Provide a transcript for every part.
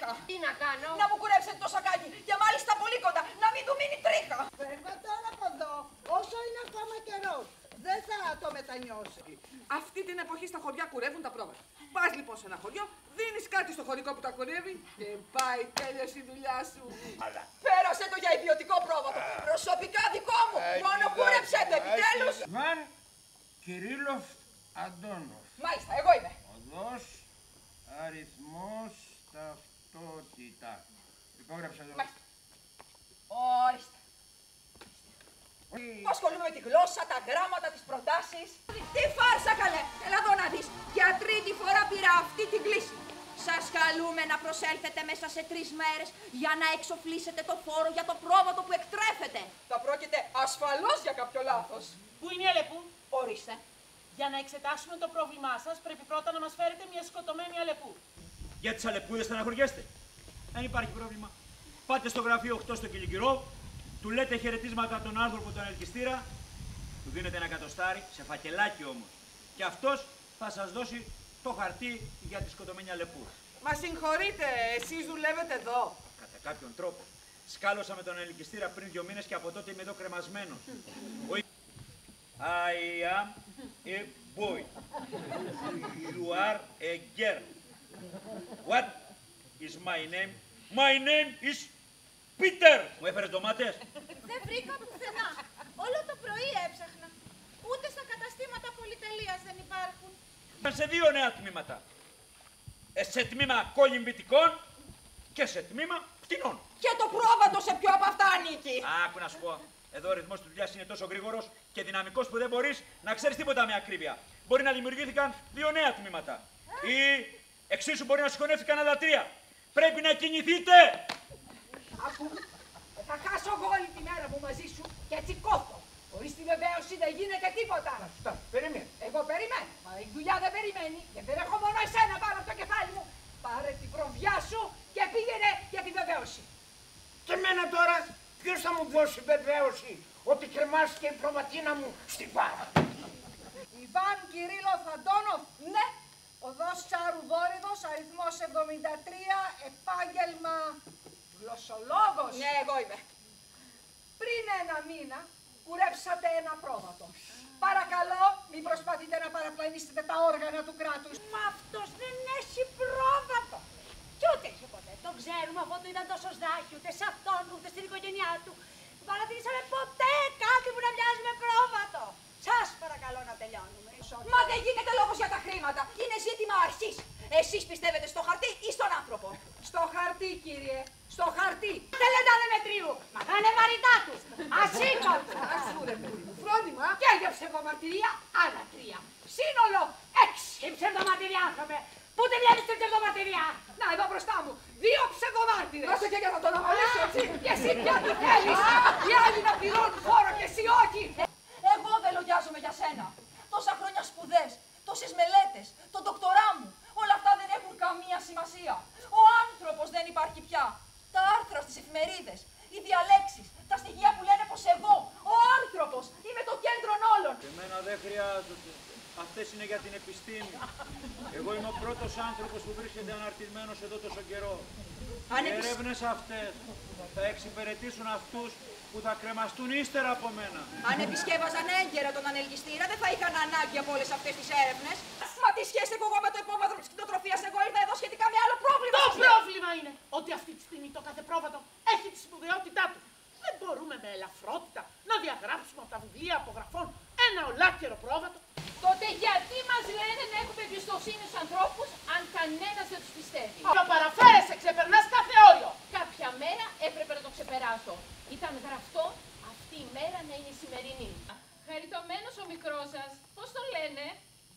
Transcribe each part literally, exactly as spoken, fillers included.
τρίχα. Τι να κάνω? Να μου κουρέψετε το σακάκι και μάλιστα πολύ κοντά, να μην του μείνει τρίχα. Φεύγω τώρα από εδώ, όσο είναι ακόμα καιρός. Δεν θα το μετανιώσει. Αυτή την εποχή στα χωριά κουρεύουν τα πρόβατα. Πας λοιπόν σε ένα χωριό, δίνεις κάτι στο χωρικό που τα κουρεύει και πάει, τέλειωσε η δουλειά σου. Αλλά. Πέρασε το για ιδιωτικό πρόβατο. Προσωπικά δικό μου. Μόνο κούρεψε το επιτέλους. Βαν Κυρίλοφ Αντώνοφ. Μάλιστα, εγώ είμαι. Οδός, αριθμός, ταυτότητα. Υπόγραψα εδώ. Μάλιστα. Ορίστε. Που ασχολούμαι με τη γλώσσα, τα γράμματα, τις προτάσεις. Τι φάρσα καλέ. Έλα εδώ να δεις. Για τρίτη φορά πήρα αυτή την κλίση. Σας καλούμε να προσέλθετε μέσα σε τρεις μέρες για να εξοφλήσετε το φόρο για το πρόβατο που εκτρέφεται. Θα πρόκειται ασφαλώς για κάποιο λάθος. Πού είναι η Αλεπού? Ορίστε. Για να εξετάσουμε το πρόβλημά σας, πρέπει πρώτα να μας φέρετε μια σκοτωμένη Αλεπού. Για τις Αλεπούδες θα αναχωριέστε. Δεν υπάρχει πρόβλημα. Πάτε στο γραφείο οκτώ στο Κιλικυρό, του λέτε χαιρετίσματα τον άνθρωπο τον ελκυστήρα, του δίνετε ένα κατοστάρι, σε φακελάκι όμως. Και αυτός θα σας δώσει το χαρτί για τη σκοτωμένη Αλεπού. Μα συγχωρείτε, εσείς δουλεύετε εδώ. Κατά κάποιον τρόπο. Σκάλωσα με τον ελκυστήρα πριν δύο μήνες και από τότε είμαι εδώ κρεμασμένος. I am a boy. You are a girl. What is my name? My name is Peter. Μου έφερες ντομάτες? Δεν βρήκα πουθενά. Όλο το πρωί έψαχνα. Ούτε στα καταστήματα πολυτελείας δεν υπάρχουν. Σε δύο νέα τμήματα. Ε, σε τμήμα κολυμβητικών και σε τμήμα φτηνών. Και το πρόβατο σε ποιο από αυτά ανήκει? Άκου να σου πω. Εδώ ο ρυθμός της δουλειάς είναι τόσο γρήγορος και δυναμικός που δεν μπορείς να ξέρεις τίποτα με ακρίβεια. Μπορεί να δημιουργήθηκαν δύο νέα τμήματα. Ή εξίσου μπορεί να συγχωνεύτηκαν άλλα τρία. Πρέπει να κινηθείτε! Άκου, θα χάσω εγώ όλη τη μέρα μου μαζί σου και έτσι κόφτω. Χωρίς τη βεβαίωση δεν γίνεται τίποτα. Αυτά, περιμένει. Εγώ περιμένω, μα η δουλειά δεν περιμένει και δεν έχω μόνο εσένα πάνω από το κεφάλι μου. Πάρε την προβιά σου και πήγαινε για τη βεβαίωση. Και εμένα τώρα, ποιος θα μου δώσει βεβαίωση ότι κρεμάστηκε η προβατίνα μου στην πάρα? Ιβάν Κυρίλοφ Αντώνοφ. Ναι. Οδός Τσάρου Βόρειδος, αριθμός εβδομήντα τρία, επάγγελμα γλωσσολόγος. Ναι, εγώ είμαι. Πριν ένα μήνα κουρέψατε ένα πρόβατο. Παρακαλώ, μην προσπαθείτε να παραπλανήσετε τα όργανα του κράτους. Μα αυτός δεν έχει πρόβατο. Κι ούτε έχει ποτέ. Το ξέρουμε από το ήταν τόσο σδάχη, ούτε σε αυτόν, ούτε στην οικογένειά του. Δεν παρατηρήσαμε ποτέ κάτι που να μοιάζει με πρόβατο. Σας παρακαλώ να τελειώνουμε. Μα δεν γίνεται λόγος για τα χρήματα. Είναι ζήτημα αρχής. Εσείς πιστεύετε στο χαρτί ή στον άνθρωπο? Στο χαρτί, κύριε. Στο χαρτί. Δεν λεντάνε μετρίου. Μα θα είναι βαρυτά τους. Ασήκωτο. Ασού ρε παιδί μου. Φρόντιμα και για ψευδομαρτυρία άλλα τρία. Σύνολο έξι. Τι ψευδομαρτυρία, άνθρωπε. Πού τη βλέπεις την ψευδομαρτυρία? Να, εδώ μπροστά μου. Δύο ψευδομάρτυρες. Δώσε και για να τον αμολύσω έτσι. Και εσύ πια τι θέλεις? Οι άλλοι να πληρώνουν φόρο και εσύ όχι. Εγώ δεν λογιάζομαι για σένα. Τόσα χρόνια σπουδές, τόσες μελέτες, το ντοκτορά μου. Όλα αυτά δεν έχουν καμία σημασία. Ο άνθρωπος δεν υπάρχει πια. Τα άρθρα στις εφημερίδες, οι διαλέξεις, τα στοιχεία που λένε πως εγώ, ο άνθρωπος, είμαι το κέντρο όλων. Εμένα δεν χρειάζονται. Αυτές είναι για την επιστήμη. Εγώ είμαι ο πρώτος άνθρωπος που βρίσκεται αναρτημένος εδώ τόσο καιρό. Οι έρευνες αυτές θα εξυπηρετήσουν αυτούς που θα κρεμαστούν ύστερα από μένα. Αν επισκέβαζαν έγκαιρα τον ανελκυστήρα, δεν θα είχαν ανάγκη από όλες αυτές τις έρευνες. Μα τι σχέση έχω εγώ με το υπόβαθρο της κτηνοτροφίας? Εγώ ήρθα εδώ σχετικά με άλλο πρόβλημα. Το πρόβλημα είναι ότι αυτή τη στιγμή το κάθε πρόβατο έχει τη σπουδαιότητά του. Δεν μπορούμε με ελαφρότητα να διαγράψουμε από τα βιβλία απογραφών ένα ολάκερο πρόβατο. Τότε γιατί μας λένε να έχουμε εμπιστοσύνη στους ανθρώπους αν κανένας δεν τους πιστεύει? Το παραφέρεσαι, ξεπερνάς κάθε όριο. Κάποια μέρα έπρεπε να το ξεπεράσω. Ήταν γραφτό αυτή η μέρα να είναι η σημερινή. Χαριτωμένος ο μικρός σας. Πώς τον λένε?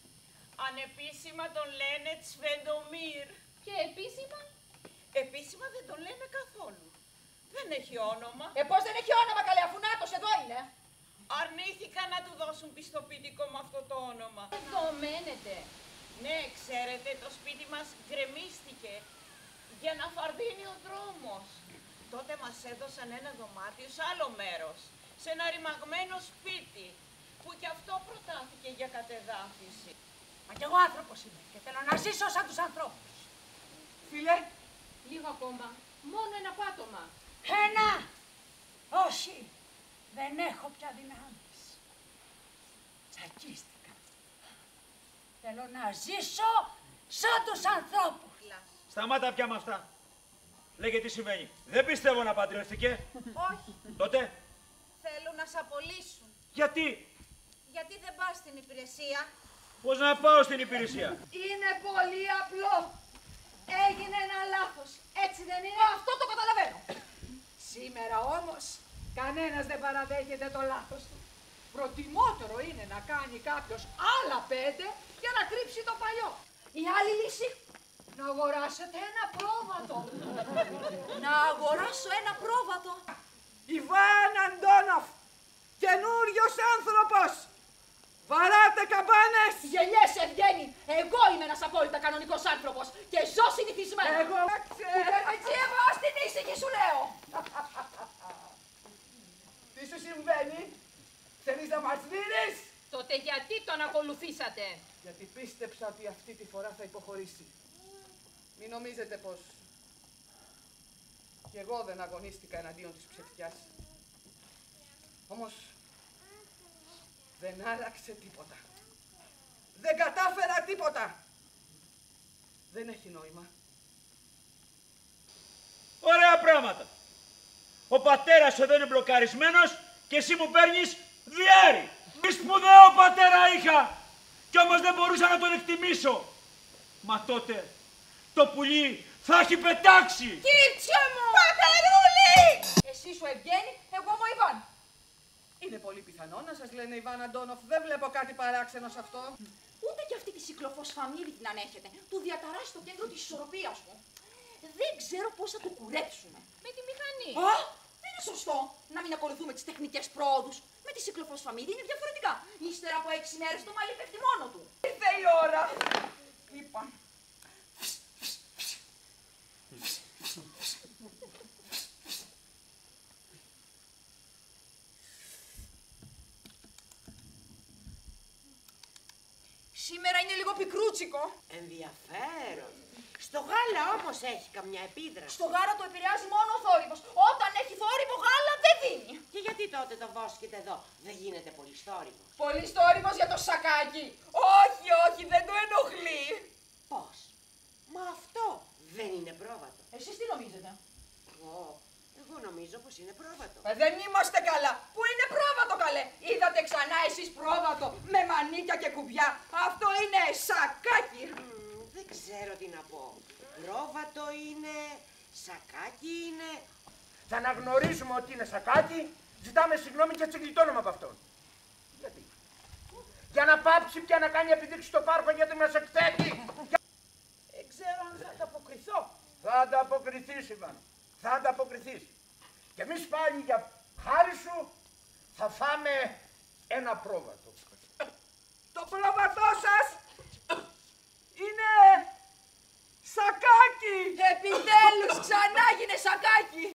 Ανεπίσημα τον λένε Τσβεντομίρ. Και επίσημα? Επίσημα δεν τον λένε καθόλου. Δεν έχει όνομα. Ε, πώς δεν έχει όνομα καλέ, αφού νάτος εδώ είναι. Αρνήθηκαν να του δώσουν πιστοποιητικό με αυτό το όνομα. Εδώ μένετε. Ναι, ξέρετε, το σπίτι μας γκρεμίστηκε για να φαρδίνει ο δρόμος. Τότε μας έδωσαν ένα δωμάτιο σε άλλο μέρος, σε ένα ρημαγμένο σπίτι, που κι αυτό προτάθηκε για κατεδάφιση. Μα κι εγώ άνθρωπος είμαι και θέλω να ζήσω σαν τους ανθρώπους. Φίλε, λίγο ακόμα. Μόνο ένα πάτωμα. Ένα! Όχι! Δεν έχω πια δυνάμεις. Τσακίστηκα. Θέλω να ζήσω σαν τους ανθρώπους. Σταμάτα πια με αυτά. Λέγε τι συμβαίνει. Δεν πιστεύω να παντρεύτηκε. Όχι. Τότε. Θέλουν να σε απολύσουν. Γιατί. Γιατί δεν πας στην υπηρεσία. Πώς να πάω στην υπηρεσία. Είναι πολύ απλό. Έγινε ένα λάθος. Έτσι δεν είναι? Αυτό το καταλαβαίνω. Σήμερα όμως κανένας δεν παραδέχεται το λάθος του. Προτιμότερο είναι να κάνει κάποιος άλλα πέντε για να κρύψει το παλιό. Η άλλη λύση, να αγοράσετε ένα πρόβατο. Να αγοράσω ένα πρόβατο. Ιβάν Αντόνοφ, καινούριος άνθρωπος. Βαράτε καμπάνες! Γελιές, Ευγένη! Εγώ είμαι ένας απόλυτα κανονικός άνθρωπος και ζω συνηθισμένα. Εγώ ξέρω. Έτσι εγώ στην ήσυχη σου λέω. Τι σου συμβαίνει, θέλεις να μας δίνεις? Τότε γιατί τον ακολουθήσατε. Γιατί πίστεψα ότι αυτή τη φορά θα υποχωρήσει. Μην νομίζετε πως κι εγώ δεν αγωνίστηκα εναντίον της ψευτιάς. Όμως δεν άλλαξε τίποτα. Δεν κατάφερα τίποτα. Δεν έχει νόημα. Ωραία πράγματα. Ο πατέρας σου εδώ είναι μπλοκαρισμένος και εσύ μου παίρνεις διάρρη. Τι σπουδαίο πατέρα είχα κι όμως δεν μπορούσα να τον εκτιμήσω. Μα τότε το πουλί θα έχει πετάξει. Κίτσια μου! Πατερούλη! Εσύ σου Ευγένη, εγώ μου Ιβάν. Είναι πολύ πιθανό να σας λένε Ιβάν Αντόνοφ. Δεν βλέπω κάτι παράξενο σε αυτό. Ούτε κι αυτή τη συκλοφοσφαμίδη την ανέχεται. Του διαταράσει το κέντρο της ισορροπίας μου. Δεν ξέρω πώς θα το κουρέψουμε. Με τη μηχανή. Α, δεν είναι σωστό να μην ακολουθούμε τις τεχνικές πρόοδους. Με τη συκλοφοσφαμίδη είναι διαφορετικά. Ύστερα από έξι μέρες το μαλλί πέφτει μόνο του. Ήρθε η ώρα. Λοιπόν. Σήμερα είναι λίγο πικρούτσικο. Ενδιαφέρον. Στο γάλα όμως έχει καμιά επίδραση. Στο γάλα το επηρεάζει μόνο ο θόρυβος. Όταν έχει θόρυβο γάλα δεν δίνει. Και γιατί τότε το βόσκετε εδώ, δεν γίνεται πολύ θόρυβο. Πολύ θόρυβος για το σακάκι. Όχι, όχι, δεν το ενοχλεί. Πώς? Μα αυτό δεν είναι πρόβατο. Εσείς τι νομίζετε? Εγώ, εγώ νομίζω πως είναι πρόβατο. Ε, δεν είμαστε καλά. Πού είναι πρόβατο καλέ? Είδατε ξανά εσείς πρόβατο με μανίκια και κουμπιά? Αυτό είναι σακάκι. Μ, δεν ξέρω τι να πω. Πρόβατο είναι, σακάκι είναι. Θα αναγνωρίζουμε ότι είναι σακάκι, ζητάμε συγγνώμη και έτσι γλιτώνουμε από αυτόν. Γιατί? Για να πάψει πια να κάνει επιδείξει στο πάρκο γιατί μας εκθέτει. Δεν ξέρω αν θα ανταποκριθώ. Θα ανταποκριθείς, Ιβάν. Θα ανταποκριθείς. Και εμείς πάλι για χάρη σου θα φάμε ένα πρόβατο. Το πρόβατό σας είναι σακάκι. Επιτέλους ξανά γίνε σακάκι.